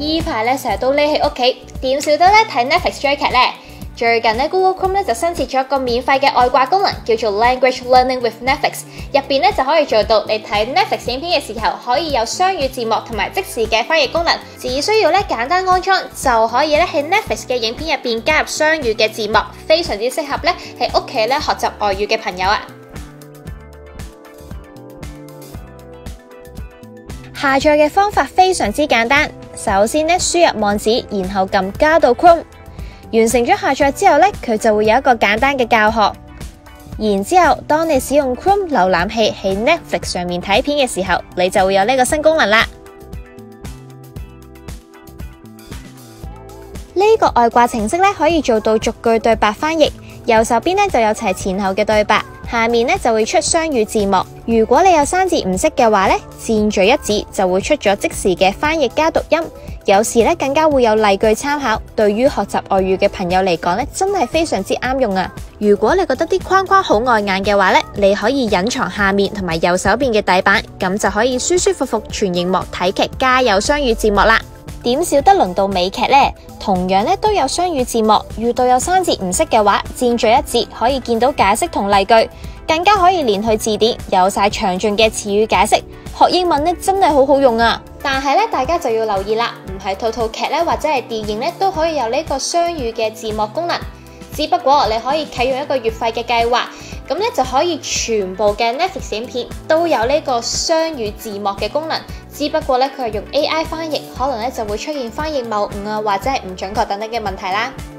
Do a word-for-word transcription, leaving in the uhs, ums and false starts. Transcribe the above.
依排咧成日都匿喺屋企，點少得咧睇 Netflix 追劇咧？最近咧 Google Chrome 咧就新設咗一個免費嘅外掛功能，叫做 Language Learning with Netflix。入邊咧就可以做到你睇 Netflix 影片嘅時候，可以有雙語字幕同埋即時嘅翻譯功能。只需要咧簡單安裝就可以咧喺 Netflix 嘅影片入邊加入雙語嘅字幕，非常之適合咧喺屋企咧學習外語嘅朋友啊！下載嘅方法非常之簡單，首先咧輸入網址，然後撳加到 Chrome。完成咗下載之後呢，佢就會有一個簡單嘅教學。然之後，當你使用 Chrome 瀏覽器喺 Netflix 上面睇片嘅時候，你就會有呢個新功能啦。呢個外掛程式呢，可以做到逐句對白翻譯，右手邊呢就有齊前後嘅對白，下面呢就會出雙語字幕。如果你有生字唔識嘅話呢，箭咀一指就會出咗即時嘅翻譯加讀音。有時咧更加會有例句參考，對於學習外語嘅朋友嚟講咧，真係非常之啱用啊！如果你覺得啲框框好礙眼嘅話咧，你可以隱藏下面同埋右手邊嘅底板，咁就可以舒舒服服全螢幕睇劇，加有雙語字幕啦。點少得輪到美劇呢？同樣咧都有雙語字幕，遇到有生字唔識嘅話，箭咀一指可以見到解釋同例句，更加可以連去字典，有晒詳盡嘅詞語解釋。學英文咧真係好好用啊！但係咧大家就要留意啦，唔係套套劇咧或者係電影咧都可以有呢個雙語嘅字幕功能，只不過你可以啟用一個月費嘅計劃，咁咧就可以全部嘅 Netflix 影片都有呢個雙語字幕嘅功能，只不過咧佢係用 A I 翻譯，可能咧就會出現翻譯謬誤啊或者係唔準確等等嘅問題啦。